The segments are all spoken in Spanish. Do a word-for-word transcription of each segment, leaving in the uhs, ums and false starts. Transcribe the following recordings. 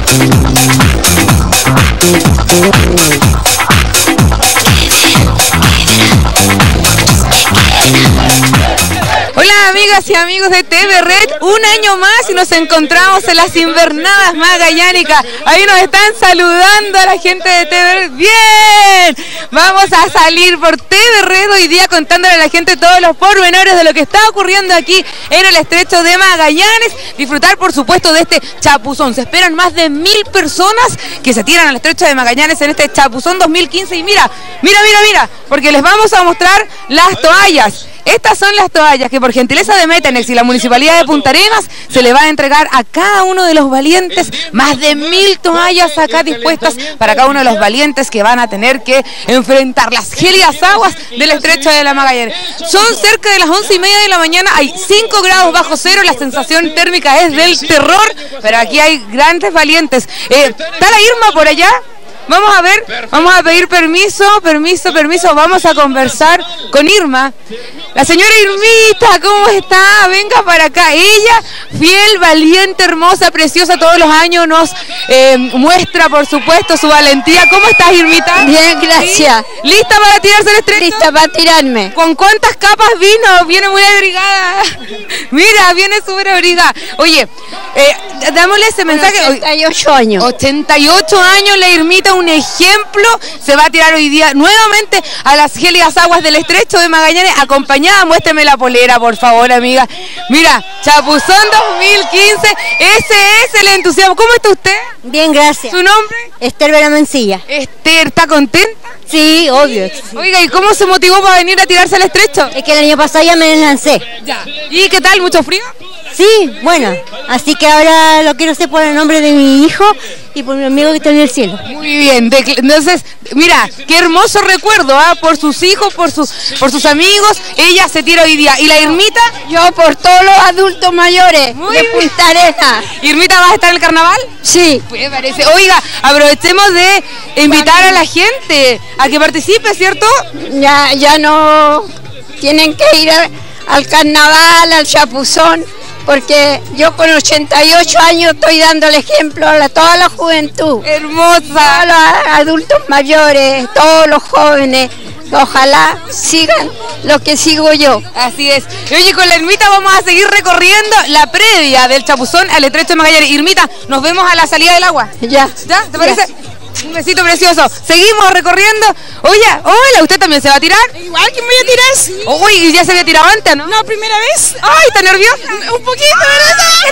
Hola amigas y amigos de T V Red, un año más y nos encontramos en las Invernadas Magallánicas. Ahí nos están saludando a la gente de T V Red. ¡Bien! Vamos a salir por T V Red hoy día contándole a la gente todos los pormenores de lo que está ocurriendo aquí en el Estrecho de Magallanes. Disfrutar por supuesto de este chapuzón. Se esperan más de mil personas que se tiran al Estrecho de Magallanes en este chapuzón dos mil quince. Y mira, mira, mira, mira, porque les vamos a mostrar las toallas. Estas son las toallas que por gentileza de Metenex y la Municipalidad de Punta Arenas se le va a entregar a cada uno de los valientes. Más de mil toallas acá dispuestas para cada uno de los valientes que van a tener que enfrentar las gélidas aguas del Estrecho de la Magallanes. Son cerca de las once y media de la mañana, hay cinco grados bajo cero, la sensación térmica es del terror, pero aquí hay grandes valientes. Eh, ¿Está la Irma por allá? Vamos a ver, vamos a pedir permiso, permiso, permiso, vamos a conversar con Irma. La señora Irmita, ¿cómo está? Venga para acá. Ella, fiel, valiente, hermosa, preciosa, todos los años nos eh, muestra, por supuesto, su valentía. ¿Cómo estás, Irmita? Bien, gracias. ¿Sí? ¿Lista para tirarse el estrecho? Lista para tirarme. ¿Con cuántas capas vino? Viene muy abrigada. Mira, viene súper abrigada. Oye, eh, dámosle ese mensaje. ochenta y ocho años. ochenta y ocho años, la Irmita, un ejemplo, se va a tirar hoy día nuevamente a las gélidas aguas del Estrecho de Magallanes, acompañada. Muéstrame la polera, por favor, amiga. Mira, Chapuzón dos mil quince, ese es el entusiasmo. ¿Cómo está usted? Bien, gracias. ¿Su nombre? Esther Vera Mencilla. Esther, ¿está contenta? Sí, obvio. Sí. Oiga, ¿y cómo se motivó para venir a tirarse al Estrecho? Es que el año pasado ya me lancé. Ya. ¿Y qué tal? ¿Mucho frío? Sí, bueno, así que ahora lo quiero hacer por el nombre de mi hijo y por mi amigo que está en el cielo. Muy bien, de, entonces, mira, qué hermoso recuerdo, ¿ah? Por sus hijos, por sus, por sus amigos, ella se tira hoy día. ¿Y la Irmita? Yo por todos los adultos mayores Muy de bien. Punta Arenas. ¿Irmita vas a estar en el carnaval? Sí. Pues parece. Oiga, aprovechemos de invitar a la gente a que participe, ¿cierto? Ya, ya no tienen que ir a, al carnaval, al chapuzón, porque yo con ochenta y ocho años estoy dando el ejemplo a la, toda la juventud. Hermosa. A los adultos mayores, todos los jóvenes, ojalá sigan lo que sigo yo. Así es. Y oye, con la Irmita vamos a seguir recorriendo la previa del Chapuzón al Estrecho de Magallanes. Irmita, nos vemos a la salida del agua. Ya. ¿Ya? ¿Te parece? Ya. Un besito precioso. Seguimos recorriendo. Oye, hola, ¿usted también se va a tirar? Igual que me voy a tirar, sí. Uy, ¿ya se había tirado antes, no? No, primera vez. Ay, ¿está nerviosa? Un poquito, ¿verdad? ¡Qué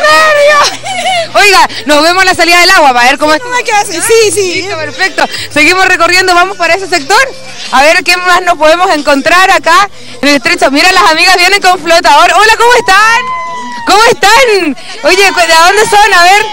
nervio! Oiga, nos vemos a la salida del agua para ver cómo es. ¿Qué hace? Sí, sí. Listo, perfecto. Seguimos recorriendo, vamos para ese sector. A ver qué más nos podemos encontrar acá en el Estrecho. Mira, las amigas vienen con flotador. Hola, ¿cómo están? ¿Cómo están? Oye, ¿de dónde son? A ver.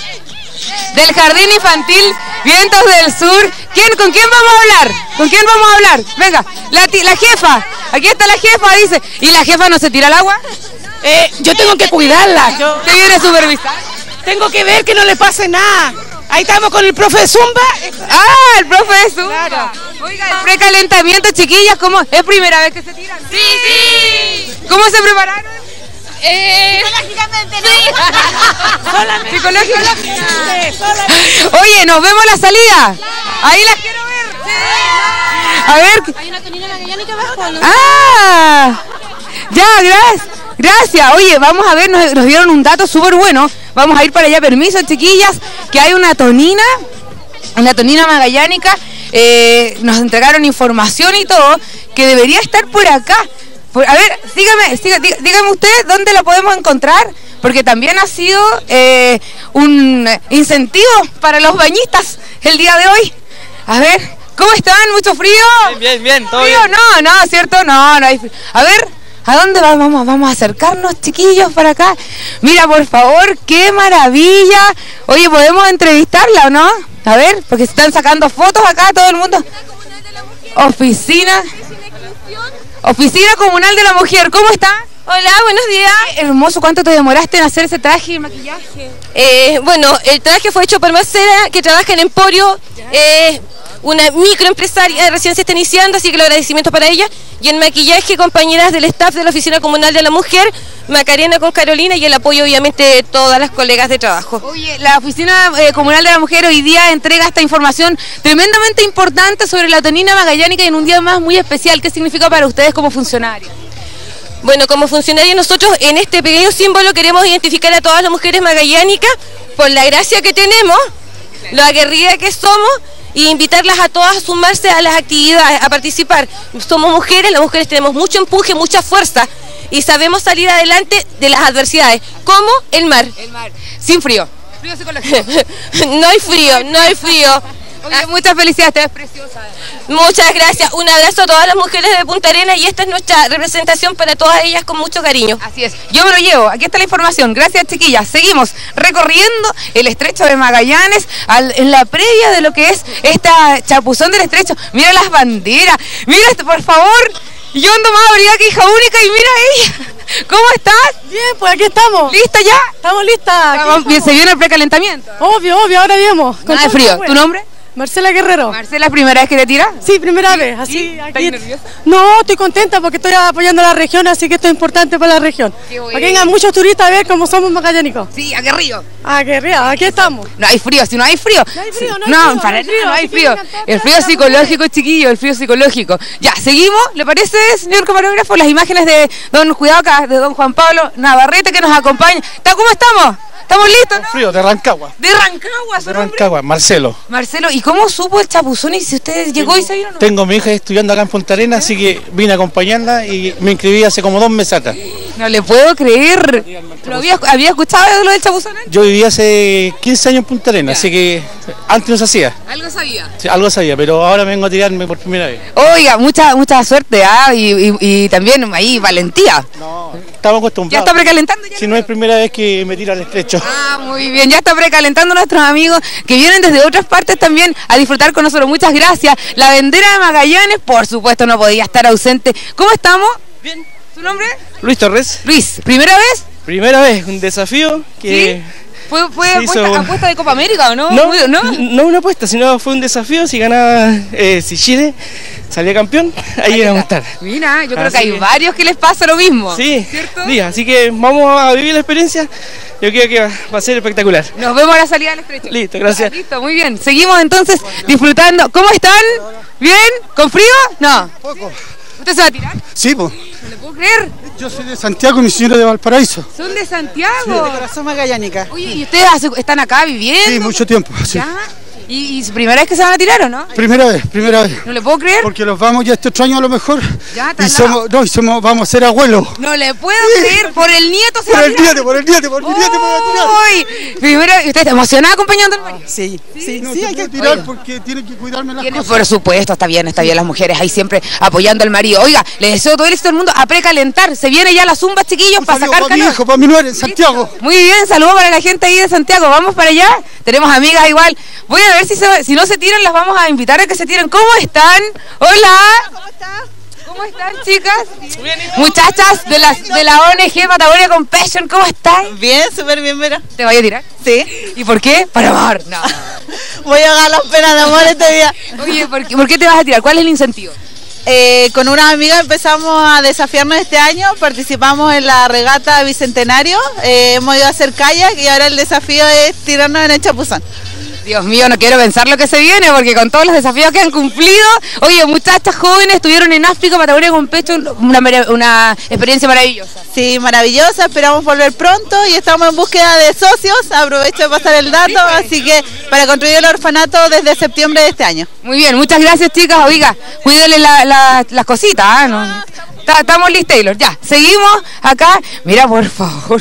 Del Jardín Infantil Vientos del Sur. ¿Quién, ¿Con quién vamos a hablar? ¿Con quién vamos a hablar? Venga, la, la jefa. Aquí está la jefa, dice. ¿Y la jefa no se tira al agua? Eh, yo tengo que cuidarla. Yo ¿Usted viene a supervisar? tengo que ver que no le pase nada. Ahí estamos con el profe de Zumba. Ah, el profe de Zumba. Claro. Oiga, el precalentamiento, chiquillas, ¿cómo? ¿Es primera vez que se tiran? Sí, sí. ¿Cómo se prepararon? Eh, Psicológicamente, ¿no? Sí. Solamente. Psicológicamente. Sí, solamente. Oye, nos vemos a la salida. Ahí las quiero ver. Sí. A ver. Hay una tonina magallánica abajo, ¿no? Ah, ya, gracias. Gracias. Oye, vamos a ver, nos, nos dieron un dato súper bueno. Vamos a ir para allá. Permiso, chiquillas, que hay una tonina, una tonina magallánica. Eh, nos entregaron información y todo, que debería estar por acá. Por, a ver, dígame, dígame, dígame usted dónde la podemos encontrar, porque también ha sido eh, un incentivo para los bañistas el día de hoy. A ver, ¿cómo están? ¿Mucho frío? Bien, bien, bien, todo ¿Frío? bien. No, no, ¿cierto? No, no hay frío. A ver, ¿a dónde vamos? Vamos a acercarnos, chiquillos, para acá. Mira, por favor, qué maravilla. Oye, ¿podemos entrevistarla o no? A ver, porque se están sacando fotos acá todo el mundo. Oficina. Oficina Comunal de la Mujer, ¿cómo está? Hola, buenos días. Qué hermoso, ¿cuánto te demoraste en hacer ese traje y maquillaje? Eh, bueno, el traje fue hecho por Marcela, que trabaja en Emporio. Eh, una microempresaria, recién se está iniciando, así que los agradecimientos para ella. Y en maquillaje, compañeras del staff de la Oficina Comunal de la Mujer, Macarena con Carolina, y el apoyo obviamente de todas las colegas de trabajo. Oye, la Oficina eh, Comunal de la Mujer hoy día entrega esta información tremendamente importante sobre la Antonina Magallánica y en un día más muy especial. ¿Qué significa para ustedes como funcionarios? Bueno, como funcionarios nosotros en este pequeño símbolo queremos identificar a todas las mujeres magallánicas por la gracia que tenemos, lo aguerrida que somos, y invitarlas a todas a sumarse a las actividades, a participar. Somos mujeres, las mujeres tenemos mucho empuje, mucha fuerza y sabemos salir adelante de las adversidades, como el mar. El mar, sin frío. Frío psicológico. No hay frío, no hay frío. Oye, muchas felicidades, te ves preciosa. Muchas gracias, un abrazo a todas las mujeres de Punta Arenas y esta es nuestra representación para todas ellas con mucho cariño. Así es, yo me lo llevo, aquí está la información, gracias chiquillas. Seguimos recorriendo el estrecho de Magallanes al, en la previa de lo que es esta chapuzón del estrecho. Mira las banderas, mira esto, por favor. Yo ando más abrigada que hija única y mira ella. ¿Cómo estás? Bien, pues aquí estamos. ¿Lista ya? Estamos listas. Estamos, bien, se viene el precalentamiento. Obvio, obvio, ahora vemos. Nada de frío. ¿Tu nombre? Marcela Guerrero. Marcela, ¿primera vez que te tiras? Sí, primera ¿Sí? vez. Así, ¿Sí? aquí... ¿Estás nerviosa? No, estoy contenta porque estoy apoyando a la región, así que esto es importante para la región. Qué bueno. Para que vengan muchos turistas a ver cómo somos magallánicos. Sí, aguerrido. Ah, qué río, aquí estamos. No hay frío, si no hay frío. No hay frío, no hay no, frío, para no hay frío, no hay así que frío. vengan todas El frío las psicológico, chiquillo, el frío psicológico. Ya, seguimos, ¿le parece, señor camarógrafo? Las imágenes de don, cuidado acá, de don Juan Pablo Navarrete que nos acompaña. ¿Cómo estamos? ¿Estamos listos, no? Frío, de Rancagua. De Rancagua, ¿su De nombre? Rancagua, Marcelo. Marcelo, ¿y cómo supo el chapuzón y si usted llegó y se vino? ¿No? Tengo a mi hija estudiando acá en Punta Arenas, así que vine a acompañarla y me inscribí hace como dos meses atrás. No le puedo creer. ¿Pero había, había escuchado de lo del chapuzón? Yo viví hace quince años en Punta Arenas, así que antes no se hacía. Algo sabía. Sí, algo sabía, pero ahora vengo a tirarme por primera vez. Oiga, mucha mucha suerte, ¿ah? Y, y, y también ahí valentía. No, estamos acostumbrados. ¿Ya está precalentando? Ya Si no es primera vez que me tiro al estrecho. Ah, muy bien, ya está precalentando nuestros amigos que vienen desde otras partes también a disfrutar con nosotros. Muchas gracias. La bandera de Magallanes, por supuesto, no podía estar ausente. ¿Cómo estamos? Bien. ¿Su nombre? Luis Torres. Luis, ¿primera vez? Primera vez, un desafío que... ¿Sí? ¿Fue, fue se apuesta, hizo- apuesta de Copa América o no? No, Muy- ¿no? no una apuesta, sino fue un desafío. Si ganaba, eh, si Chile salía campeón, ahí íbamos a estar. Mira, yo creo Así que hay que- varios que les pasa lo mismo. Sí, ¿Cierto? sí, así que vamos a vivir la experiencia. Yo creo que va, va a ser espectacular. Nos vemos a la salida del estrecho. Listo, gracias. Ah, listo, muy bien. Seguimos entonces disfrutando. ¿Cómo están? ¿Bien? ¿Con frío? No. Poco. ¿Usted se va a tirar? Sí, pues. No le puedo creer. Yo soy de Santiago y mi señora de Valparaíso. Son de Santiago. Corazón magallánica. Oye, ¿y ustedes hace- están acá viviendo? Sí, mucho tiempo. Sí. ¿Ya? ¿Y, y su primera vez que se van a tirar o no? Primera vez, primera vez. No le puedo creer. Porque los vamos ya este otro año a lo mejor. Ya, está y al somos, no, y somos, vamos a ser abuelos. No le puedo creer. Por el nieto se Por va a el tirar. nieto, por el nieto, por mi nieto me voy a tirar. Uy, primera, ¿y usted está emocionada acompañando al marido? Sí, sí, No sí, se hay que... puede tirar porque tienen que cuidarme las Tiene- cosas. Por supuesto, está bien, está bien las mujeres ahí siempre apoyando al marido. Oiga, le deseo todo el éxito del mundo a precalentar. Se viene ya la zumba, chiquillos, Un para saludo sacar para mi calor. hijo, para mi nuera en Santiago. Muy bien, saludos para la gente ahí de Santiago. Vamos para allá. Tenemos amigas igual. Voy a ver si se, si no se tiran, las vamos a invitar a que se tiren. ¿Cómo están? Hola. ¿Cómo está? ¿Cómo están, chicas? Muchachas de la, de la O N G Patagonia Compassion, ¿cómo están? Bien, súper bien, Vera. ¿Te voy a tirar? Sí. ¿Y por qué? Para amor. No. Voy a ganar las penas de amor este día. Oye, ¿por qué, ¿por qué te vas a tirar? ¿Cuál es el incentivo? Eh, con unas amigas empezamos a desafiarnos este año, participamos en la regata Bicentenario, eh, hemos ido a hacer kayak y ahora el desafío es tirarnos en el chapuzón. Dios mío, no quiero pensar lo que se viene, porque con todos los desafíos que han cumplido, oye, muchachas jóvenes estuvieron en África, Patagonia con pecho, una, mara- una experiencia maravillosa. Sí, maravillosa, esperamos volver pronto y estamos en búsqueda de socios, aprovecho de pasar el dato, así que para construir el orfanato desde septiembre de este año. Muy bien, muchas gracias, chicas. Oiga, cuídenle la- la- las cositas, ¿ah? ¿No? Ta- Estamos listos, Taylor. Ya, seguimos acá. Mira, por favor,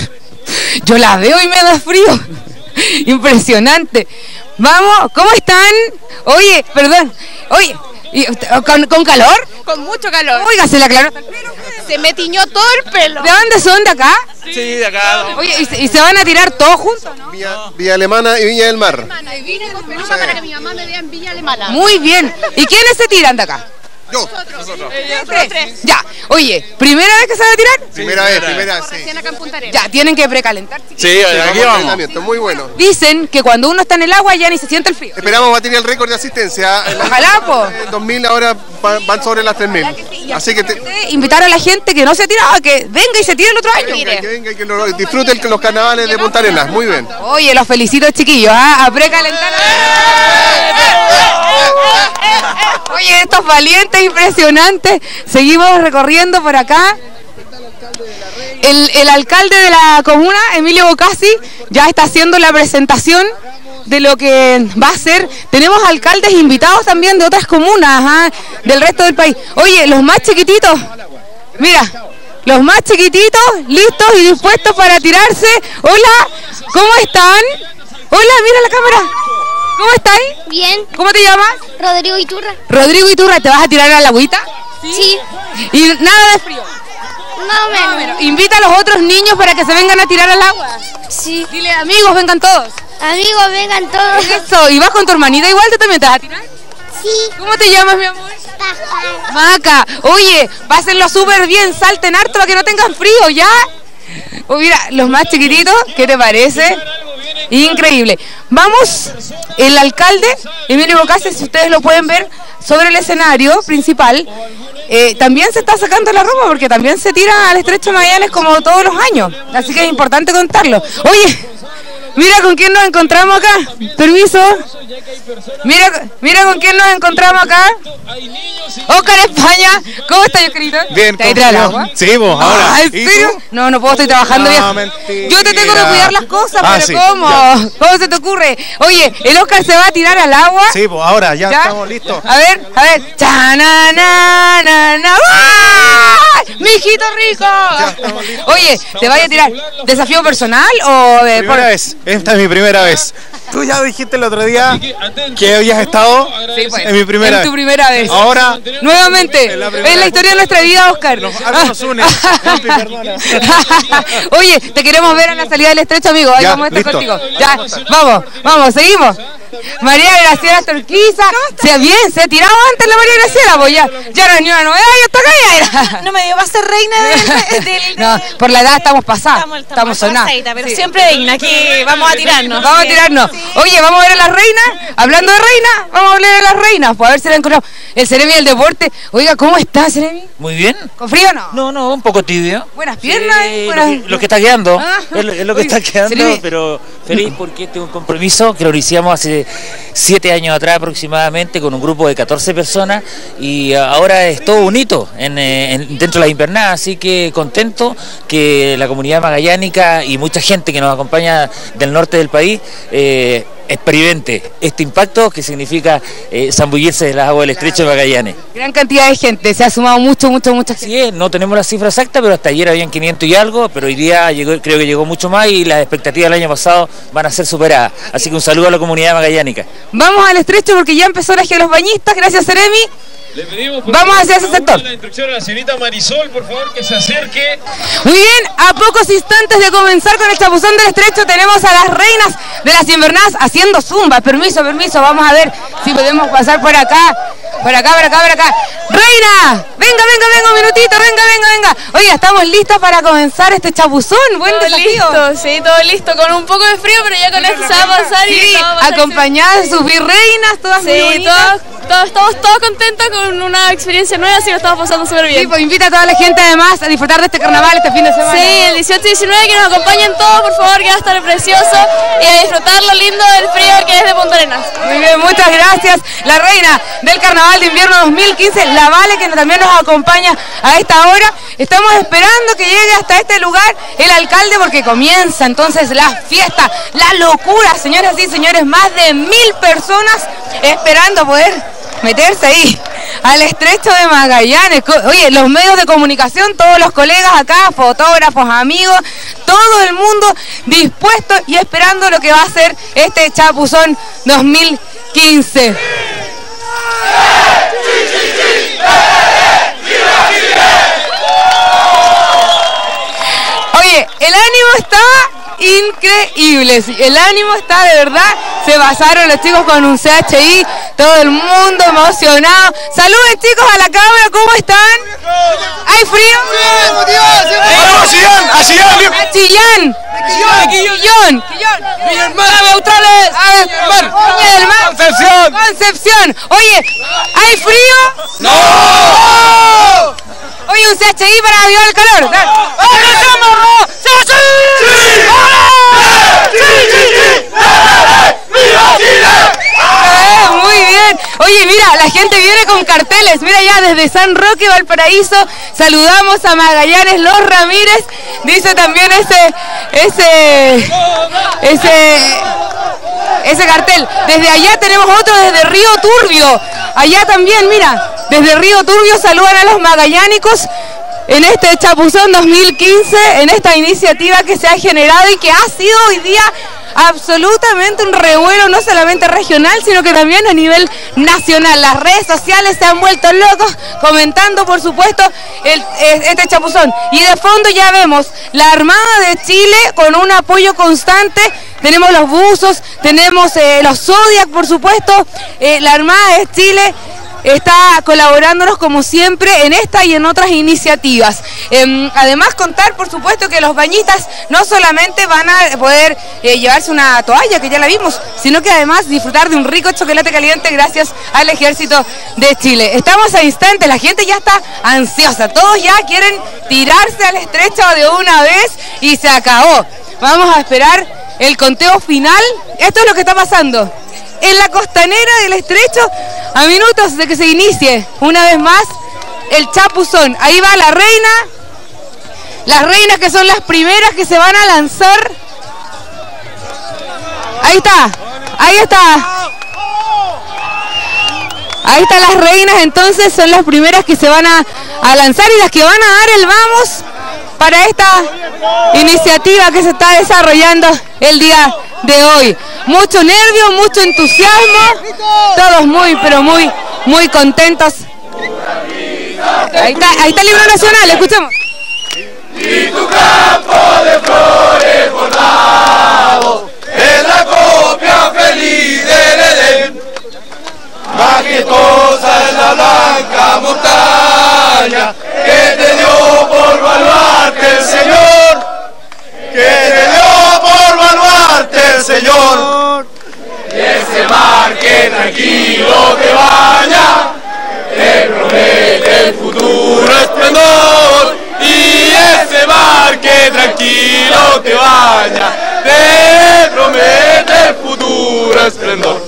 yo la veo y me da frío. Impresionante. Vamos, ¿cómo están? Oye, perdón, oye, ¿y usted- ¿con, con calor? Con mucho calor. Oiga, se le aclaró hasta el pelo. Se me tiñó todo el pelo. ¿De dónde son? ¿De acá? Sí, de acá. Oye, ¿y se, y se van a tirar todos juntos, no? Villa, Villa Alemana y Viña del Mar. Vine con peluca para que mi mamá me vea en Villa Alemana. Muy bien. ¿Y quiénes se tiran de acá? Yo, nosotros. Tres. Ya, oye, ¿primera vez que se va a tirar? Primera vez, primera vez, sí. Ya, tienen que precalentar. Sí, aquí vamos. Muy bueno. Dicen que cuando uno está en el agua ya ni se siente el frío. Esperamos batir el récord de asistencia. Ojalá, po. dos mil ahora van sobre las tres mil. Así que te... invitar a la gente que no se ha tirado a que venga y se tire el otro año. Que venga y que lo disfruten los carnavales de Punta Arenas. Muy bien. Oye, los felicito, chiquillos, ¿ah? A precalentar. Oye, estos valientes impresionantes. Seguimos recorriendo por acá. El, el alcalde de la comuna, Emilio Bocasi, ya está haciendo la presentación de lo que va a ser. Tenemos alcaldes invitados también de otras comunas, ¿ah? Del resto del país. Oye, los más chiquititos, mira, los más chiquititos, listos y dispuestos para tirarse. Hola, ¿cómo están? Hola, mira la cámara. ¿Cómo estáis? Bien. ¿Cómo te llamas? Rodrigo Iturra. Rodrigo Iturra, ¿te vas a tirar a la agüita? Sí. ¿Y nada de frío? Más o menos. Bueno, invita a los otros niños para que se vengan a tirar al agua. Sí. Dile, amigos, vengan todos. Amigos, vengan todos. Eso, ¿y vas con tu hermanita igual? ¿Tú también te vas a tirar? Sí. ¿Cómo te llamas, mi amor? Maca. Maca. Oye, pásenlo súper bien, salten harto para que no tengan frío, ¿ya? Oh, mira, los más chiquititos, ¿qué te parece? Increíble. Vamos, el alcalde, Emilio Bocasi, si ustedes lo pueden ver, sobre el escenario principal, eh, también se está sacando la ropa porque también se tira al Estrecho de Magallanes como todos los años. Así que es importante contarlo. Oye, mira con quién nos encontramos acá. Permiso. Mira, mira con quién nos encontramos acá. Oscar España. ¿Cómo estás, Oscarito? Bien, ¿te trae el agua? Sí, vos, ahora. Ah, ¿en serio? No, no puedo, estoy trabajando no, bien. Mentira. Yo te tengo que cuidar las cosas, ah, pero sí, ¿cómo? Ya. ¿Cómo se te ocurre? Oye, el Oscar se va a tirar al agua. Sí, pues ahora ya, ¿Ya? estamos listos. A ver, a ver. Chananana. ¡Ay! ¡Mijito rico! Oye, ¿te vaya a tirar desafío personal o de Primera vez, esta es mi primera vez. Tú ya dijiste el otro día que habías estado sí, pues, en mi primera en tu primera vez. Ahora, nuevamente, es la, la historia de nuestra vida, Oscar. Nos, algo nos une. Oye, te queremos ver en la salida del Estrecho, amigo. Ahí ya, vamos a estar listo. contigo. Ya, vamos, vamos, seguimos. María Graciela Torquiza, se bien, se ha tirado antes la María Graciela, pues ya, ya no es ni una novedad, ya está acá. No me dio, va a ser reina del... del, del no, por la edad estamos pasadas, estamos, estamos, estamos sonadas. Pero sí. Siempre digna, aquí vamos a tirarnos. Vamos a tirarnos. Sí. Oye, vamos a ver a las reinas, hablando de reinas, vamos a hablar de las reinas, pues a ver si la encontramos. El Ceremi del deporte, oiga, ¿cómo está, Ceremi? Muy bien. ¿Con frío o no? No, no, un poco tibio. Buenas piernas. Sí, buenas... Lo, que, lo que está quedando, ah, es, lo, es lo que está quedando, Ceremi. Pero feliz porque tengo un compromiso que lo iniciamos hace siete años atrás aproximadamente con un grupo de catorce personas y ahora es todo un hito en, en, dentro de la invernada, así que contento que la comunidad magallánica y mucha gente que nos acompaña del norte del país eh, experimente este impacto que significa eh, zambullirse de las aguas del Estrecho de Magallanes. Gran cantidad de gente, se ha sumado mucho, mucho, mucha gente. Sí, es, no tenemos la cifra exacta, pero hasta ayer habían quinientos y algo, pero hoy día llegó, creo que llegó mucho más y las expectativas del año pasado van a ser superadas. Así que un saludo a la comunidad magallánica. Vamos al Estrecho porque ya empezó la gira de los bañistas, gracias Ceremi. Le pedimos por Vamos favor, hacia ese sector. La instrucción a la señorita Marisol, por favor, que se acerque. Muy bien, a pocos instantes de comenzar con el chapuzón del Estrecho tenemos a las reinas de las invernadas haciendo zumba. Permiso, permiso, vamos a ver si podemos pasar por acá, por acá, por acá, por acá. ¡Reina! Venga, venga, venga, un minutito, venga, venga, venga. Oiga, estamos listos para comenzar este chapuzón. Buen todo desafío. Listo, sí, todo listo, con un poco de frío, pero ya con esto se va a pasar. Sí, y va a pasar acompañadas de sus virreinas, todas sí, muy bonitas. Todos, todos, estamos todos contentos con una experiencia nueva, así lo estamos pasando súper bien. Sí, pues invita a toda la gente además a disfrutar de este carnaval este fin de semana. Sí, el dieciocho y diecinueve que nos acompañen todos, por favor, que va a estar precioso y a disfrutar lo lindo del frío que es de Punta Arenas. Muy bien, muchas gracias. La reina del Carnaval de Invierno dos mil quince, la Vale, que también nos acompaña a esta hora. Estamos esperando que llegue hasta este lugar el alcalde porque comienza entonces la fiesta, la locura, señoras y señores, más de mil personas esperando poder meterse ahí al Estrecho de Magallanes. Oye, los medios de comunicación, todos los colegas acá, fotógrafos, amigos, todo el mundo dispuesto y esperando lo que va a ser este Chapuzón dos mil quince. Oye, el ánimo está increíbles. El ánimo está de verdad, se basaron los chicos con un C H I, todo el mundo emocionado. Saluden chicos a la cámara, ¿cómo están? ¿Hay frío? ¡Vamos, Chillán! ¡A Chillán! ¡A Chillán! ¡Quillón! ¡Quillón! ¡Ave Australes! ¡Viña del Mar! ¡Concepción! ¡Concepción! Oye, ¿hay frío? ¡No! Oye, un C H I para avivar el calor. ¡Somos! ¡Sí! Eh, muy bien. Oye, mira, la gente viene con carteles. Mira ya desde San Roque, Valparaíso. Saludamos a Magallanes Los Ramírez. Dice también ese, ese, ese, ese cartel. Desde allá tenemos otro desde Río Turbio. Allá también, mira, desde Río Turbio saludan a los magallánicos en este Chapuzón dos mil quince, en esta iniciativa que se ha generado y que ha sido hoy día absolutamente un revuelo, no solamente regional, sino que también a nivel nacional. Las redes sociales se han vuelto locos comentando, por supuesto, el, este Chapuzón. Y de fondo ya vemos la Armada de Chile con un apoyo constante. Tenemos los buzos, tenemos eh, los Zodiac, por supuesto. Eh, la Armada de Chile está colaborándonos como siempre en esta y en otras iniciativas. Eh, además contar por supuesto que los bañistas no solamente van a poder eh, llevarse una toalla, que ya la vimos, sino que además disfrutar de un rico chocolate caliente gracias al Ejército de Chile. Estamos a instantes, la gente ya está ansiosa, todos ya quieren tirarse al estrecho de una vez y se acabó. Vamos a esperar el conteo final. Esto es lo que está pasando en la costanera del estrecho, a minutos de que se inicie una vez más el Chapuzón. Ahí va la reina, las reinas que son las primeras que se van a lanzar. Ahí está, ahí está. Ahí están las reinas, entonces son las primeras que se van a, a lanzar y las que van a dar el vamos para esta iniciativa que se está desarrollando el día de hoy. Mucho nervio, mucho entusiasmo, todos muy, pero muy, muy contentos. Ahí está, ahí está el himno nacional, escuchemos. Y tu campo de flores bordado es la copia feliz del Edén. Majestuosa es la blanca montaña que te dio por baluarte el Señor, que te dio por baluarte el Señor. Y ese mar que tranquilo te baña, te promete el futuro esplendor. Y ese mar que tranquilo te baña, te promete el futuro esplendor.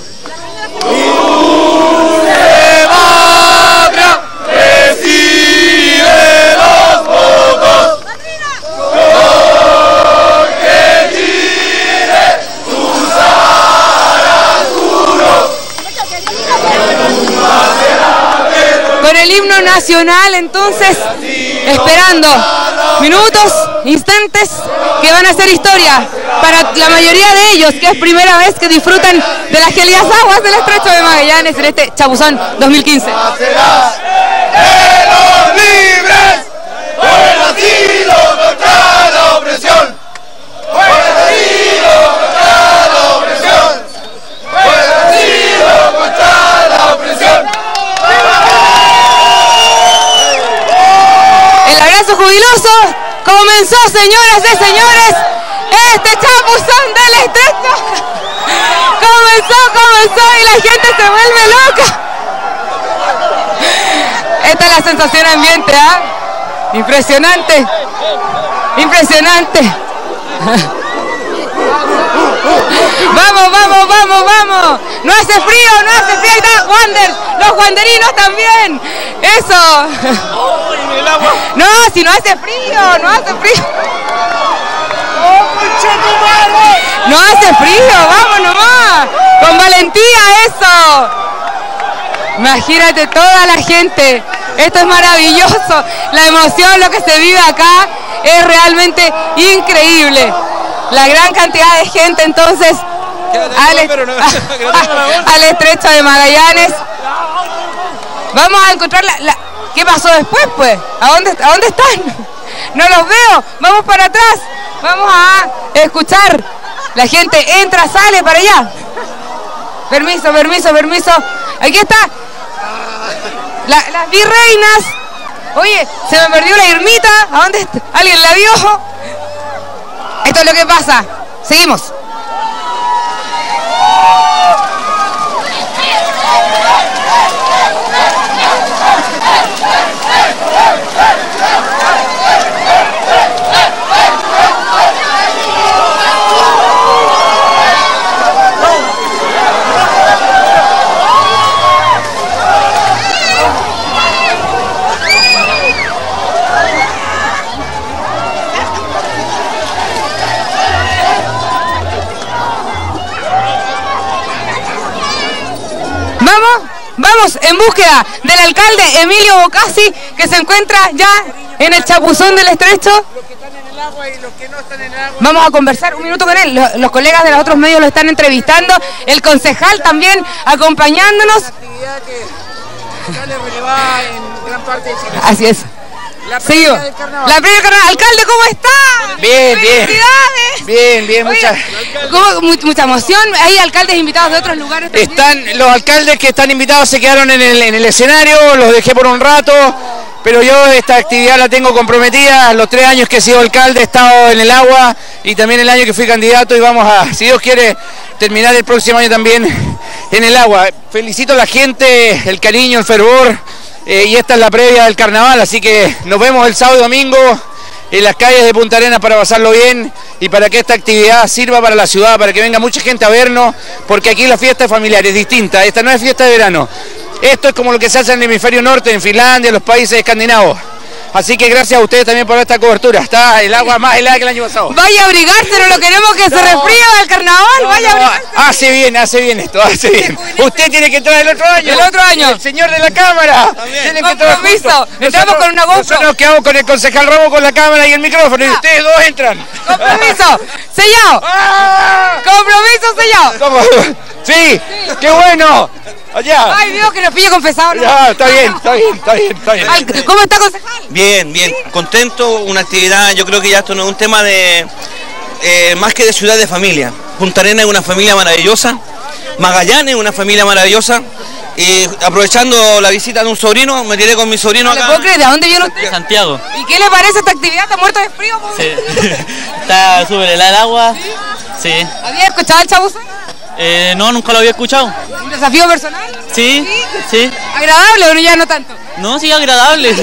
Dulce patria, recibe los votos, porque Chile tus alas juró. Con el himno nacional, entonces, esperando minutos, instantes que van a hacer historia para la mayoría de ellos, que es primera vez que disfrutan de las gélidas aguas del estrecho de Magallanes en este Chapuzón dos mil quince. Serás de los libres, fue nacido contra la opresión, fue nacido contra la opresión, fue nacido contra la opresión. El abrazo jubiloso comenzó, señoras y señores, este Chapuzón del estrecho. Comenzó, comenzó y la gente se vuelve loca. Esta es la sensación ambiente, ¿ah? ¿eh? Impresionante. Impresionante. Vamos, vamos, vamos, vamos. No hace frío, no hace frío. Ahí está Wander, los wanderinos también. Eso. No, si no hace frío, no hace frío. No hace frío, vamos nomás. Con valentía, eso. Imagínate toda la gente. Esto es maravilloso. La emoción, lo que se vive acá es realmente increíble. La gran cantidad de gente entonces al, est al estrecho de Magallanes. Vamos a encontrar la, la... ¿Qué pasó después, pues? ¿A dónde, ¿A dónde están? No los veo. Vamos para atrás. Vamos a escuchar. La gente entra, sale para allá. Permiso, permiso, permiso. Aquí está. La, las virreinas. Oye, se me perdió la Irmita. ¿A dónde está? ¿Alguien la vio? Esto es lo que pasa. Seguimos. Vamos, vamos en búsqueda del alcalde Emilio Bocasi, que se encuentra ya en el Chapuzón del Estrecho. Vamos a conversar un minuto con él. Los, los colegas de los otros medios lo están entrevistando. El concejal también acompañándonos. Así es. La Seguimos. del carnaval. La previa del carnaval. Alcalde, ¿cómo está? Bien, bien. ¡Felicidades! Bien, bien, muchas. ¿Cómo? Mu- mucha emoción. Hay alcaldes invitados de otros lugares también. Están los alcaldes que están invitados, se quedaron en el, en el escenario, los dejé por un rato, pero yo esta actividad la tengo comprometida. Los tres años que he sido alcalde he estado en el agua y también el año que fui candidato, y vamos a, si Dios quiere, terminar el próximo año también en el agua. Felicito a la gente, el cariño, el fervor, eh, y esta es la previa del carnaval, así que nos vemos el sábado y domingo en las calles de Punta Arenas para pasarlo bien y para que esta actividad sirva para la ciudad, para que venga mucha gente a vernos, porque aquí la fiesta es familiar, es distinta. Esta no es fiesta de verano, esto es como lo que se hace en el hemisferio norte, en Finlandia, en los países escandinavos. Así que gracias a ustedes también por esta cobertura. Está el agua más helada que el año pasado. Vaya a abrigarse, no lo queremos que No. se resfríe del carnaval. No, Vaya a no, abrigarse. hace bien, hace bien esto, hace bien. Usted tiene que entrar el otro año. El otro año. El señor de la cámara. Tiene que entrar Compromiso. juntos. Entramos con una GoPro. Nosotros nos quedamos con el concejal Ramos con la cámara y el micrófono, y ustedes dos entran. Compromiso. Sellado. Compromiso sellado. ¿Cómo? Sí, qué bueno. Allá. Ay, Dios, que nos pille confesado. ¿no? Ya, está bien, está bien, está bien, está bien. Al- ¿Cómo está, concejal? Bien, bien, contento, una actividad, yo creo que ya esto no es un tema de, eh, más que de ciudad, de familia. Punta Arenas es una familia maravillosa, Magallanes es una familia maravillosa, y aprovechando la visita de un sobrino, me tiré con mi sobrino ¿Le acá. puedo creer? ¿De dónde viene usted? Santiago. ¿Y qué le parece esta actividad? ¿Está muerto de frío? po? Sí. Está súper helada el agua. Sí. ¿Había escuchado el Chapuzón? Eh, no, nunca lo había escuchado. ¿Un desafío personal? Sí, sí. ¿Agradable o no? Ya no tanto. No, sí, agradable.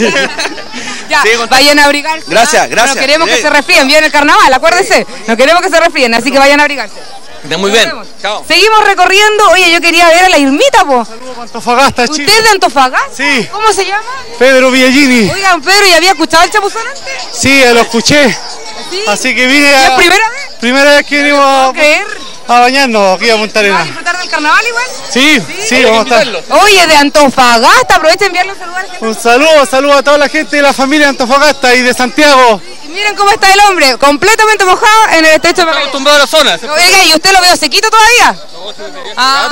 Ya, Sí, con- vayan a abrigarse. Gracias, ¿ah? gracias. No queremos que Sí. se resfríen, viene el carnaval, acuérdense. No queremos que se resfríen, así que vayan a abrigarse. Está muy bien. Chao. Seguimos recorriendo. Oye, yo quería ver a la Irmita, po. Antofagasta, ¿Usted Chile. es de Antofagasta? Sí. ¿Cómo se llama? Pedro Villagini. Oigan, Pedro, ¿y había escuchado el Chapuzón antes? Sí, lo escuché. Sí. Así que vine ¿Y a... es primera vez? Primera vez que venimos ¿Puedo a, creer? a bañarnos aquí a Punta ¿Va a Arenas. disfrutar del carnaval igual? Sí, sí, vamos a estar. Oye, de Antofagasta, aprovecha de enviarle un saludo a la gente. Un saludo, saludo a toda la gente de la familia de Antofagasta y de Santiago. Y miren cómo está el hombre, completamente mojado en el estrecho de Magallanes. Acostumbrado a la zona. Oiga, ¿y usted lo veo sequito todavía? Ah.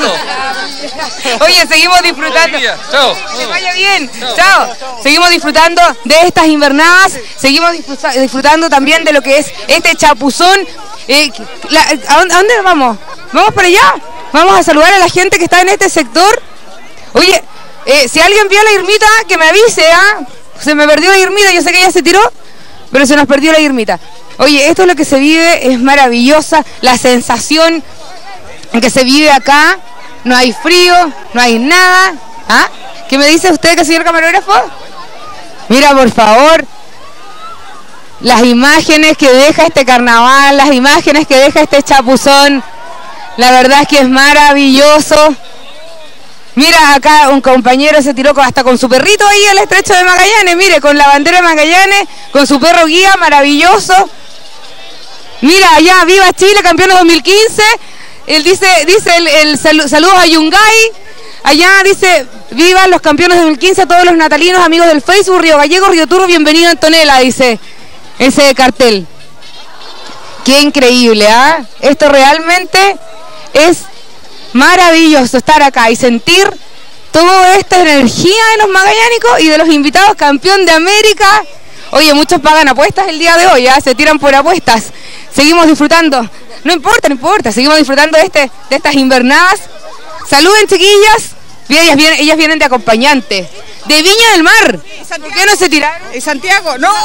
Oye, seguimos disfrutando. Chao. Que vaya bien. Chao. Seguimos disfrutando de estas invernadas, seguimos disfruta- disfrutando también de lo que es este chapuzón. Eh, la- ¿a, dónde, a dónde vamos? ¿Vamos para allá? Vamos a saludar a la gente que está en este sector. Oye, eh, si alguien vio a la Irmita, que me avise, ¿ah? Se me perdió la Irmita, yo sé que ella se tiró, pero se nos perdió la Irmita. Oye, esto es lo que se vive, es maravillosa, la sensación que se vive acá, no hay frío, no hay nada. ¿Ah? ¿Qué me dice usted, que señor camarógrafo? Mira, por favor, las imágenes que deja este carnaval, las imágenes que deja este chapuzón, la verdad es que es maravilloso. Mira, acá un compañero se tiró con- hasta con su perrito ahí al estrecho de Magallanes, mire, con la bandera de Magallanes, con su perro guía, maravilloso. Mira, allá, viva Chile, campeones dos mil quince. Él dice, dice el, el salu- saludos a Yungay. Allá dice, viva los campeones dos mil quince, a todos los natalinos, amigos del Facebook, Río Gallego, Río Turbo, bienvenido a Antonella, dice ese cartel. Qué increíble, ¿ah? Esto realmente es maravilloso, estar acá y sentir toda esta energía de los magallánicos y de los invitados campeón de América. Oye, muchos pagan apuestas el día de hoy, ¿ya? Se tiran por apuestas. Seguimos disfrutando. No importa, no importa. Seguimos disfrutando de, este, de estas invernadas. Saluden, chiquillas. Ellas vienen, ellas vienen de acompañante. De Viña del Mar. ¿Por qué no se tiraron? ¿Y Santiago? No,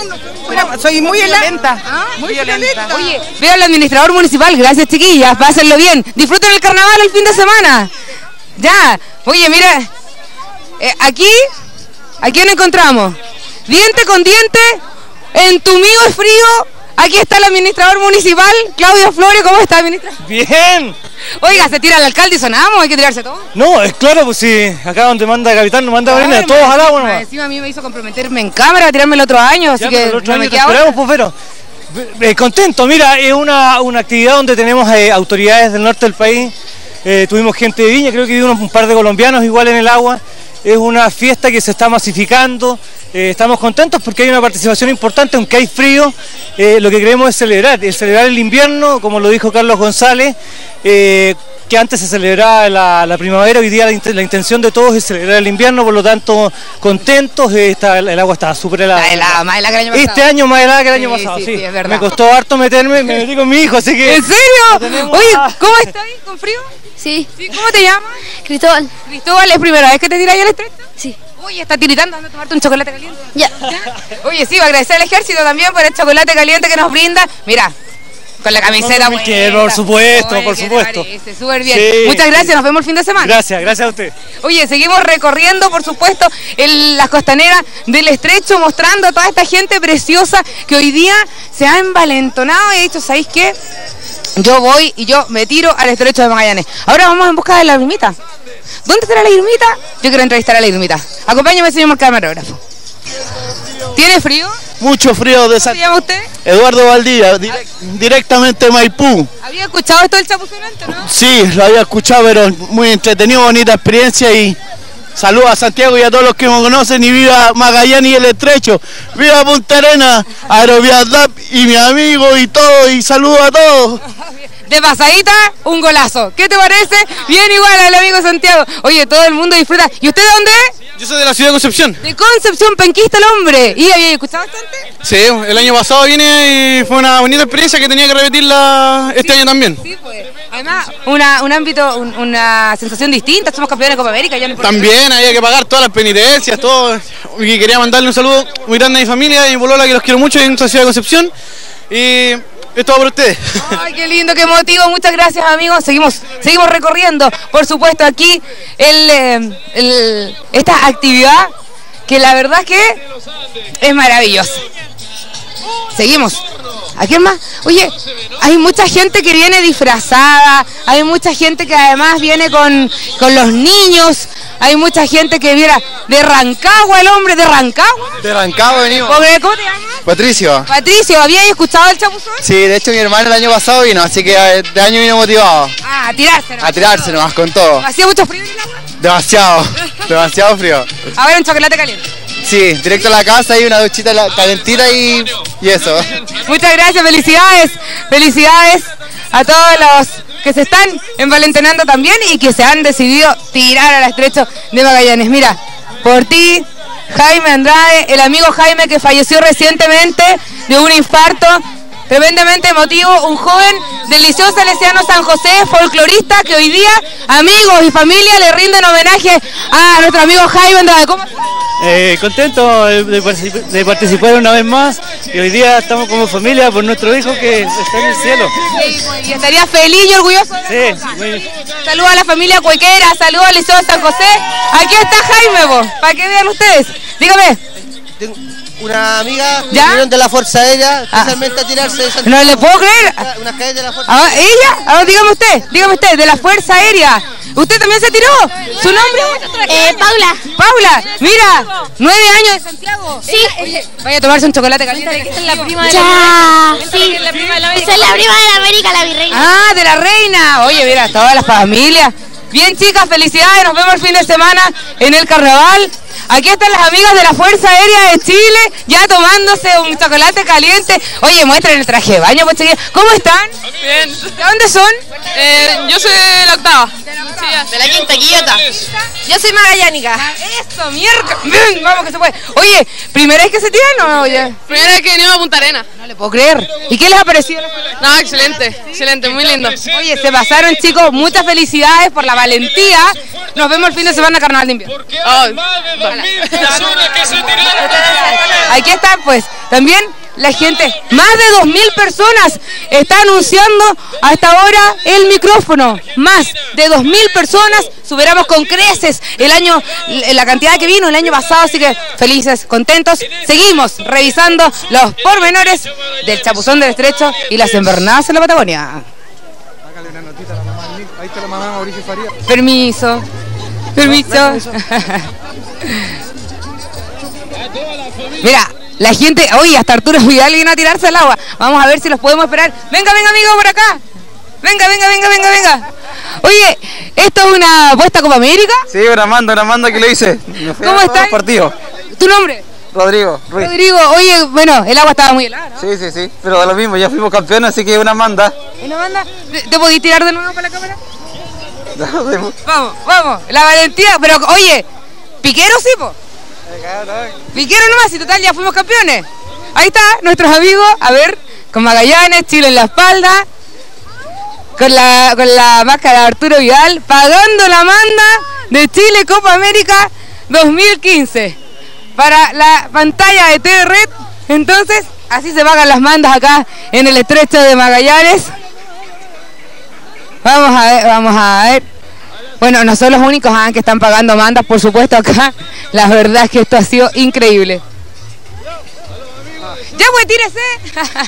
no soy muy violenta. ¿Ah? Muy violenta. Oye, veo al administrador municipal. Gracias, chiquillas. Pásenlo bien. Disfruten el carnaval el fin de semana. Ya. Oye, mira. Eh, aquí, aquí nos encontramos. Diente con diente. Entumido es frío. Aquí está el administrador municipal, Claudio Flores. ¿Cómo está, administrador? Bien. Oiga, se tira el alcalde y sonamos, hay que tirarse todo. No, es claro, pues si acá donde manda el capitán, no manda Marina, todos al agua nomás. Encima a mí me hizo comprometerme en cámara a tirarme el otro año, así ya, que el otro no año me te queda esperamos, pues, pero eh, contento. Mira, es una, una actividad donde tenemos eh, autoridades del norte del país, eh, tuvimos gente de Viña, creo que vimos un par de colombianos igual en el agua. Es una fiesta que se está masificando, eh, estamos contentos porque hay una participación importante, aunque hay frío, eh, lo que queremos es celebrar, es celebrar el invierno, como lo dijo Carlos González, eh, que antes se celebraba la, la primavera, hoy día la, la intención de todos es celebrar el invierno, por lo tanto contentos, eh, está, el agua está súper helada. helada, más helada que el año pasado. Este año más helada que el año sí, pasado, sí, sí. sí, es verdad. Me costó harto meterme, me metí con mi hijo, así que... ¿En serio? Oye, ¿cómo estás? ¿Con frío? Sí. ¿Sí? ¿Cómo te llamas? Cristóbal. Cristóbal, ¿es primera vez que te tiras ahí al estrecho? Sí. Oye, está tiritando, anda a tomarte un chocolate caliente. Ya. Oye, sí, va a agradecer al ejército también por el chocolate caliente que nos brinda. Mira, con la camiseta. No, que, por supuesto, Oye, por supuesto. Súper bien. Sí, Muchas gracias, sí. Nos vemos el fin de semana. Gracias, gracias a usted. Oye, seguimos recorriendo, por supuesto, el, las costaneras del estrecho, mostrando a toda esta gente preciosa que hoy día se ha envalentonado y ha dicho, ¿sabéis qué? Yo voy y yo me tiro al estrecho de Magallanes. Ahora vamos en busca de la Irmita. ¿Dónde estará la Irmita? Yo quiero entrevistar a la Irmita. Acompáñame, señor camarógrafo. ¿Tiene frío? Mucho frío de ¿Cómo se llama usted? Eduardo Valdía, direct, directamente de Maipú. ¿Había escuchado esto del chapuzón antes, no? Sí, lo había escuchado, pero muy entretenido, bonita experiencia y saludos a Santiago y a todos los que me conocen y viva Magallanes y el estrecho. Viva Punta Arenas, Aerovías D A P y mi amigo y todo, y saludos a todos. De pasadita, un golazo. ¿Qué te parece? Bien igual al amigo Santiago. Oye, todo el mundo disfruta. ¿Y usted de dónde es? Yo soy de la ciudad de Concepción. De Concepción, penquista el hombre. ¿Y había escuchado bastante? Sí, el año pasado vine y fue una bonita experiencia que tenía que repetirla este sí, año también. Sí, pues. Además, una, un ámbito, un, una sensación distinta. Somos campeones de Copa América. Ya no también había que pagar todas las penitencias, todo. Y quería mandarle un saludo muy grande a mi familia y a mi polola, que los quiero mucho en nuestra ciudad de Concepción. Y es todo por ustedes. Ay, qué lindo, qué emotivo. Muchas gracias, amigos. Seguimos, seguimos recorriendo, por supuesto, aquí el, el, esta actividad que la verdad es que es maravillosa. Seguimos. ¿A quién más? Oye, hay mucha gente que viene disfrazada, hay mucha gente que además viene con, con los niños, hay mucha gente que viene de Rancagua, el hombre de Rancagua. De Rancagua venimos. ¿Cómo te llamas? Patricio. Patricio, ¿habías escuchado el chapuzón? Sí, de hecho mi hermano el año pasado vino, así que de año vino motivado. Ah, a tirarse nomás. A tirarse nomás con todo. ¿Hacía mucho frío en el agua? Demasiado, demasiado frío. A ver, un chocolate caliente. Sí, directo a la casa y una duchita calentita y, y eso. Muchas gracias, felicidades, felicidades a todos los que se están envalentonando también y que se han decidido tirar al estrecho de Magallanes. Mira, por ti, Jaime Andrade, el amigo Jaime que falleció recientemente de un infarto, tremendamente emotivo, un joven del Liceo Salesiano San José, folclorista, que hoy día amigos y familia le rinden homenaje a nuestro amigo Jaime Andrade. ¿Cómo estás? Eh, contento de, de, de participar una vez más y hoy día estamos como familia por nuestro hijo que está en el cielo. Sí, y estaría feliz y orgulloso. Sí, muy... Saludos a la familia cuequera, saludos al Liceo San José. Aquí está Jaime, vos, para que vean ustedes. Dígame. Una amiga que ¿Ya? vinieron de la Fuerza Aérea, especialmente ah. a tirarse de Santiago. No le puedo creer. Una calle de la Fuerza ah, ¿Ella? Ah, dígame usted, dígame usted, de la Fuerza Aérea. ¿Usted también se tiró? ¿Su nombre? Eh, Paula. Paula, mira, nueve años de Santiago. Sí. Oye, vaya a tomarse un chocolate caliente. Esta es la prima de la Ya, sí. La prima de la Esa es la prima de la América, la virreina. Ah, de la reina. Oye, mira, toda la familia. Bien, chicas, felicidades. Nos vemos el fin de semana en el carnaval. Aquí están las amigas de la Fuerza Aérea de Chile, ya tomándose un chocolate caliente. Oye, muestren el traje de baño, pues chiquillas. ¿Cómo están? Bien. ¿De dónde son? Eh, yo soy de la octava. Sí, Díaz. De la Quinta Quillota. Yo soy magallánica. Eso, mierda. Ven, vamos que se puede. Oye, ¿primera vez que se tiran o oye? Primera vez que venimos a Punta Arenas. No le puedo creer. ¿Y qué les ha parecido? No, excelente, excelente, muy lindo. Oye, se pasaron, chicos, muchas felicidades por la valentía. Nos vemos el fin de semana en Carnaval de Invierno. Oh, aquí está, pues, también la gente, más de dos mil personas está anunciando hasta ahora el micrófono. Más de dos mil personas, superamos con creces el año, la cantidad que vino el año pasado, así que felices, contentos. Seguimos revisando los pormenores del Chapuzón del Estrecho y las invernadas en la Patagonia. Permiso, permiso. Mira, la gente, oye, hasta Arturo Vidal viene a tirarse al agua. Vamos a ver si los podemos esperar. Venga, venga, amigo, por acá. Venga, venga, venga, venga, venga. Oye, ¿esto es una apuesta Copa América? Sí, una manda, una manda que le hice. ¿Cómo estás? Partido. ¿Tu nombre? Rodrigo Ruiz. Rodrigo, oye, bueno, el agua estaba muy helada, ¿no? Sí, sí, sí, pero da lo mismo, ya fuimos campeones, así que una manda. ¿Una manda? ¿Te, te podís tirar de nuevo para la cámara? Vamos, vamos, la valentía, pero oye, ¿piquero sí, po? Piquero nomás, y total ya fuimos campeones. Ahí está, nuestros amigos, a ver, con Magallanes, Chile en la espalda, con la, con la máscara de Arturo Vidal, pagando la manda de Chile Copa América dos mil quince para la pantalla de T V Red. Entonces, así se pagan las mandas acá en el Estrecho de Magallanes. Vamos a ver, vamos a ver. Bueno, no son los únicos ah, que están pagando mandas, por supuesto, acá. La verdad es que esto ha sido increíble. Ya, pues, tírese.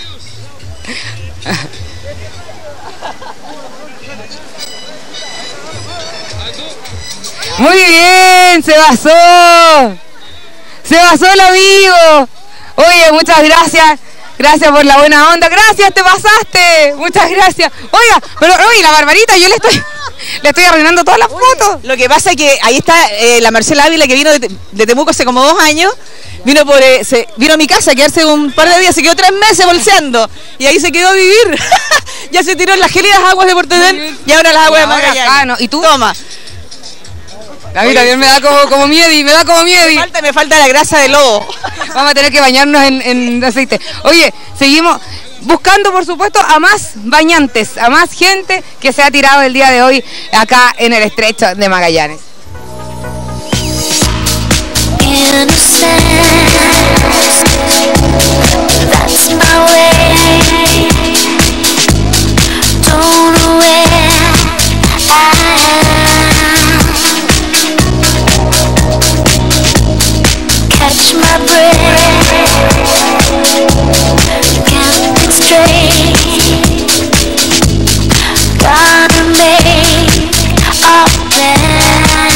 Muy bien, se basó. Se basó el amigo. Oye, muchas gracias. Gracias por la buena onda. Gracias, te pasaste. Muchas gracias. Oiga, pero oye, la Barbarita, yo le estoy... Le estoy arruinando todas las fotos. Lo que pasa es que ahí está eh, la Marcela Ávila, que vino de, de Temuco hace como dos años. Vino por eh, se, vino a mi casa a quedarse un par de días, se quedó tres meses bolseando. Y ahí se quedó a vivir. Ya se tiró en las gélidas aguas de Portedén y ahora las aguas de Magallanes. ¿Y tú? Toma. A mí también me da como, como miedo, me da como miedo. Me falta, me falta la grasa de lobo. Vamos a tener que bañarnos en, en aceite. Oye, seguimos buscando, por supuesto, a más bañantes, a más gente que se ha tirado el día de hoy acá en el Estrecho de Magallanes. Catch my breath, can't think straight. Gotta make a plan,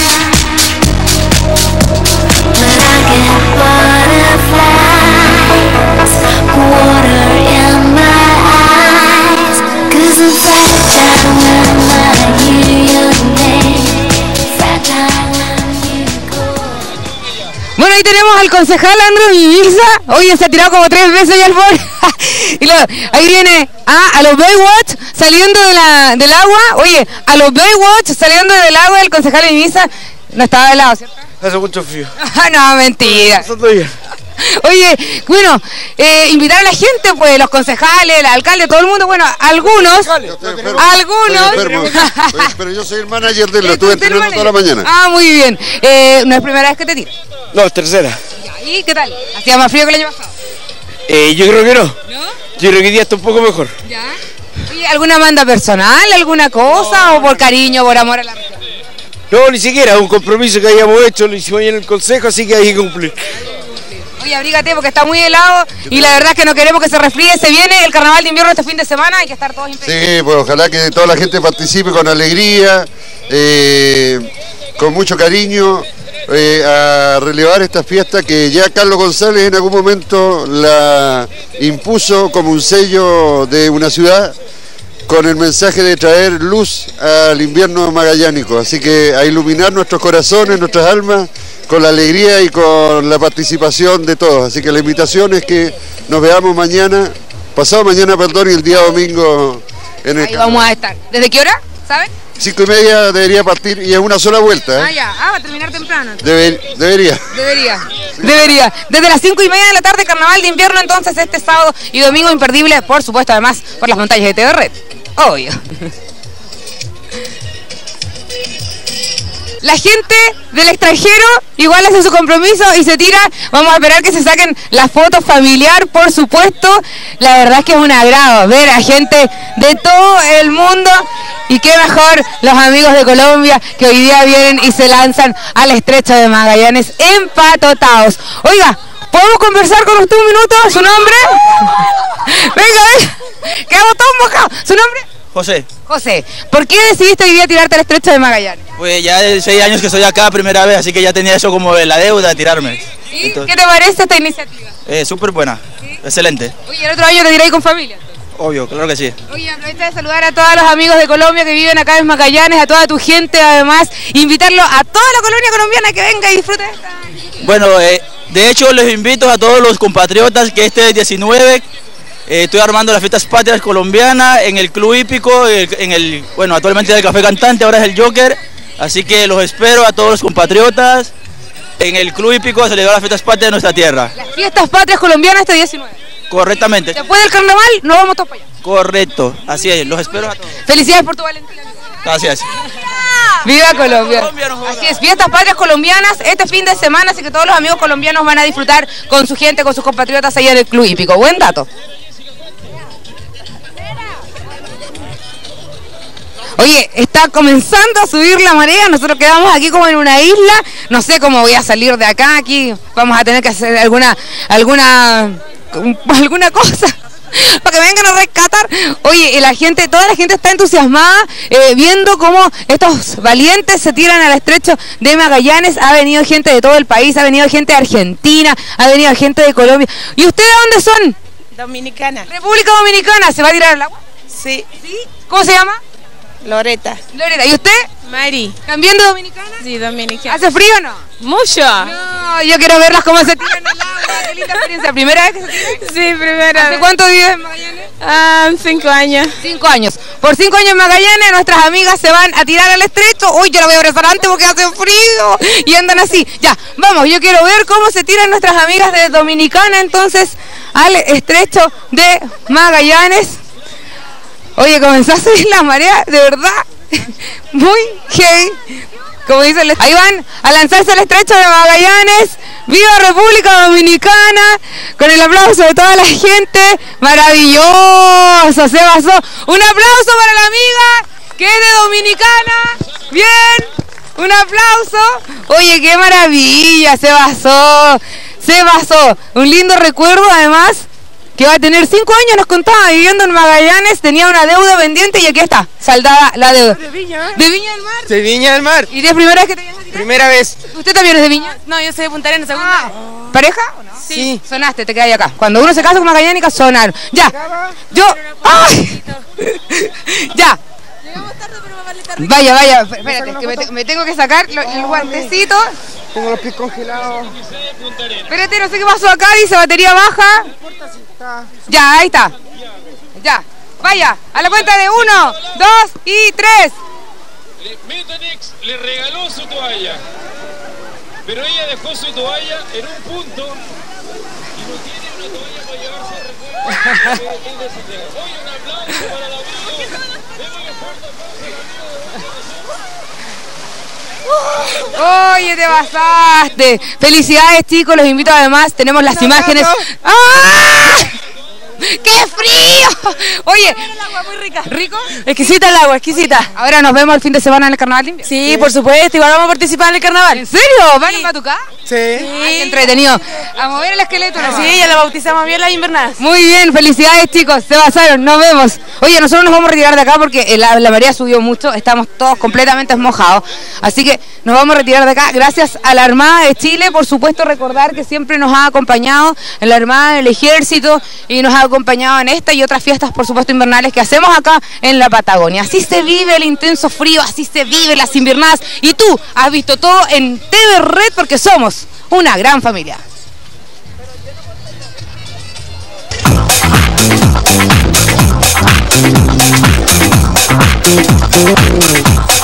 but I get butterflies, water in my eyes, 'cause I'm fragile when I hear your name, fragile when you go. Bueno, ahí tenemos al concejal Andrew Mimisa. Oye, se ha tirado como tres veces ya al borde. Y lo, ahí viene ah, a los Baywatch saliendo de la, del agua. Oye, a los Baywatch saliendo del agua, el concejal Mimisa no estaba de lado, ¿cierto? Hace mucho frío. No, mentira. Oye, bueno, eh, invitar a la gente, pues, los concejales, el alcalde, todo el mundo, bueno, algunos, algunos. Pero, pero yo soy el manager de él, lo estuve entrenando toda la mañana. Ah, muy bien. Eh, ¿No es primera vez que te tiras? No, es tercera. ¿Y qué tal? ¿Hacía más frío que el año pasado? Eh, yo creo que no. ¿No? Yo creo que hoy día está un poco mejor. ¿Ya? Oye, ¿alguna manda personal, alguna cosa, no, o por cariño, por amor a la región? No, ni siquiera, un compromiso que habíamos hecho, lo hicimos ahí en el consejo, así que hay que cumplir. Oye, abrígate porque está muy helado y la verdad es que no queremos que se resfríe. Se viene el Carnaval de Invierno este fin de semana, hay que estar todos impedidos. Sí, pues ojalá que toda la gente participe con alegría, eh, con mucho cariño, eh, a relevar esta fiesta que ya Carlos González en algún momento la impuso como un sello de una ciudad, con el mensaje de traer luz al invierno magallánico. Así que a iluminar nuestros corazones, nuestras almas, con la alegría y con la participación de todos. Así que la invitación es que nos veamos mañana, pasado mañana, perdón, y el día domingo en el Ahí vamos a estar. ¿Desde qué hora? ¿Saben? Cinco y media debería partir y es una sola vuelta, Ah, ¿eh? ya. Ah, va a terminar temprano. Deber- debería. Debería, debería. Desde las cinco y media de la tarde, carnaval de invierno, entonces este sábado y domingo imperdible, por supuesto, además, por las montañas de T V Red. Obvio. La gente del extranjero igual hace su compromiso y se tira. Vamos a esperar que se saquen la foto familiar, por supuesto. La verdad es que es un agrado ver a gente de todo el mundo. Y qué mejor los amigos de Colombia que hoy día vienen y se lanzan al estrecho de Magallanes empatotados. Oiga, ¿podemos conversar con usted un minuto? ¿Su nombre? Venga, venga. Quedamos todos mojados. ¿Su nombre? José, José, ¿por qué decidiste hoy día tirarte al estrecho de Magallanes? pues ya de seis años que estoy acá, primera vez, así que ya tenía eso como de la deuda de tirarme. ¿Sí? ¿Qué te parece esta iniciativa? Eh, súper buena, excelente, Oye, el otro año te tiráis con familia. obvio, claro que sí. Oye, aprovecha de saludar a todos los amigos de Colombia que viven acá en Magallanes, a toda tu gente, además, invitarlo a toda la colonia colombiana que venga y disfrute de esta. Bueno, eh, de hecho les invito a todos los compatriotas que este diecinueve eh, estoy armando las fiestas patrias colombianas en el Club Hípico, el- en el, bueno, actualmente es el Café Cantante, ahora es el Joker, así que los espero a todos los compatriotas en el Club Hípico a celebrar las fiestas patrias de nuestra tierra. Las fiestas patrias colombianas este diecinueve. Correctamente. Después del carnaval, nos vamos todos para allá. Correcto, así es, los espero a todos. Felicidades por tu valentía. Gracias. ¡Viva Colombia! Así es, fiestas patrias colombianas este fin de semana, así que todos los amigos colombianos van a disfrutar con su gente, con sus compatriotas allá en el Club Hípico. Buen dato. Oye, está comenzando a subir la marea, nosotros quedamos aquí como en una isla, no sé cómo voy a salir de acá, aquí vamos a tener que hacer alguna, alguna, alguna cosa para que vengan a rescatar. Oye, y la gente, toda la gente está entusiasmada eh, viendo cómo estos valientes se tiran al estrecho de Magallanes. Ha venido gente de todo el país, ha venido gente de Argentina, ha venido gente de Colombia. ¿Y ustedes dónde son? Dominicana. República Dominicana, ¿se va a tirar al agua? Sí. ¿Sí? ¿Cómo se llama? Loreta. Loreta, ¿y usted? Mari. ¿También de Dominicana? Sí, dominicana. ¿Hace frío o no? Mucho. No, yo quiero verlas cómo se tiran al agua. Qué linda experiencia. ¿Primera vez que se tiran? Sí, primera ¿Hace vez. cuánto vives en Magallanes? Ah, cinco años. Cinco años. Por cinco años en Magallanes, nuestras amigas se van a tirar al estrecho. Uy, yo la voy a abrazar antes porque hace frío. Y andan así. Ya, vamos, yo quiero ver cómo se tiran nuestras amigas de Dominicana entonces al estrecho de Magallanes. Oye, comenzó a subir la marea, de verdad, muy heavy. Como dice el... Ahí van a lanzarse al estrecho de Magallanes. ¡Viva República Dominicana! Con el aplauso de toda la gente. ¡Maravilloso! Se basó. Un aplauso para la amiga que es de Dominicana. ¡Bien! Un aplauso. Oye, qué maravilla. Se basó. Se basó. Un lindo recuerdo, además, que va a tener cinco años, nos contaba, viviendo en Magallanes, tenía una deuda pendiente y aquí está, saldada la deuda. ¿De Viña? ¿De Viña del Mar? De Viña del Mar. ¿Y es primera vez que te vienes a tirar? Primera vez. ¿Usted también es de Viña? No, yo soy de Punta Arenas, segunda. ¿Pareja o no? Sí. Sonaste, te quedas acá. Cuando uno se casa con magallánica, sonaron. Ya. Yo. ¡Ay! Ya. Vaya, vaya, espérate, que me, te- me tengo que sacar lo- el guantecito. Tengo los pies congelados. Espérate, no sé qué pasó acá, dice batería baja. Ya, ahí está. Ya. Vaya, a la cuenta de uno, dos y tres. Metanex le regaló su toalla, pero ella dejó su toalla en un punto y no tiene una toalla para llevarse de recuerdo. Eh, es de Santiago. Oye, un aplauso para la amiga. Démosle fuerte aplauso a la amiga. Oye, te pasaste. Felicidades, chicos, los invito además, tenemos las imágenes. ¡Ah! ¡Qué frío! Oye, Muy rica. ¿rico? Exquisita el agua, exquisita. Ahora nos vemos el fin de semana en el Carnaval de Invierno. Sí, por supuesto, igual vamos a participar en el carnaval. ¿En serio? ¿Van a Batucá? Sí. Ay, qué entretenido. A mover el esqueleto. ¿no? Sí, ya la bautizamos bien las invernadas. Muy bien, felicidades chicos, se pasaron, nos vemos. Oye, nosotros nos vamos a retirar de acá porque la, la marea subió mucho, estamos todos completamente mojados. Así que nos vamos a retirar de acá. Gracias a la Armada de Chile, por supuesto recordar que siempre nos ha acompañado en la Armada del Ejército y nos ha acompañado en esta y otras fiestas, por supuesto, invernales que hacemos acá en la Patagonia. Así se vive el intenso frío, así se vive las inviernadas. Y tú has visto todo en T V Red porque somos una gran familia. Thank you.